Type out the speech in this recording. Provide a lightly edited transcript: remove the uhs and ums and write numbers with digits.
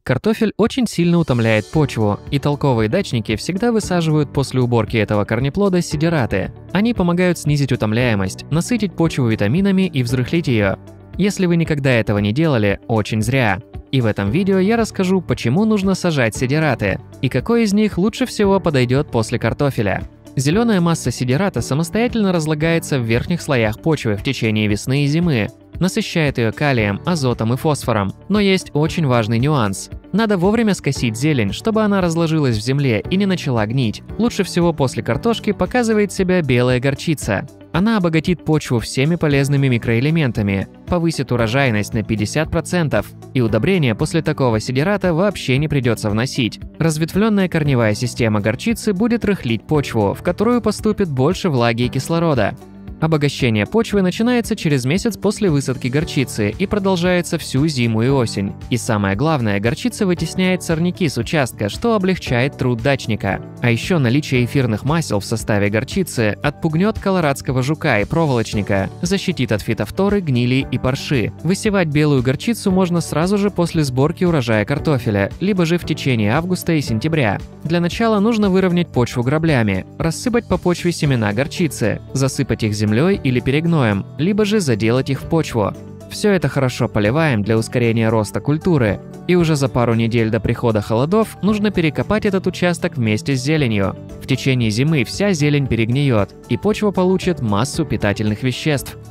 Картофель очень сильно утомляет почву, и толковые дачники всегда высаживают после уборки этого корнеплода сидираты. Они помогают снизить утомляемость, насытить почву витаминами и взрыхлить ее. Если вы никогда этого не делали, очень зря. И в этом видео я расскажу, почему нужно сажать сидираты, и какой из них лучше всего подойдет после картофеля. Зеленая масса сидирата самостоятельно разлагается в верхних слоях почвы в течение весны и зимы, насыщает ее калием, азотом и фосфором. Но есть очень важный нюанс. Надо вовремя скосить зелень, чтобы она разложилась в земле и не начала гнить. Лучше всего после картошки показывает себя белая горчица. Она обогатит почву всеми полезными микроэлементами, повысит урожайность на 50%, и удобрения после такого сидирата вообще не придется вносить. Разветвленная корневая система горчицы будет рыхлить почву, в которую поступит больше влаги и кислорода. Обогащение почвы начинается через месяц после высадки горчицы и продолжается всю зиму и осень. И самое главное, горчица вытесняет сорняки с участка, что облегчает труд дачника. А еще наличие эфирных масел в составе горчицы отпугнет колорадского жука и проволочника, защитит от фитофторы, гнили и парши. Высевать белую горчицу можно сразу же после сборки урожая картофеля, либо же в течение августа и сентября. Для начала нужно выровнять почву граблями, рассыпать по почве семена горчицы, засыпать их землей или перегноем, либо же заделать их в почву. Все это хорошо поливаем для ускорения роста культуры, и уже за пару недель до прихода холодов нужно перекопать этот участок вместе с зеленью. В течение зимы вся зелень перегниет, и почва получит массу питательных веществ.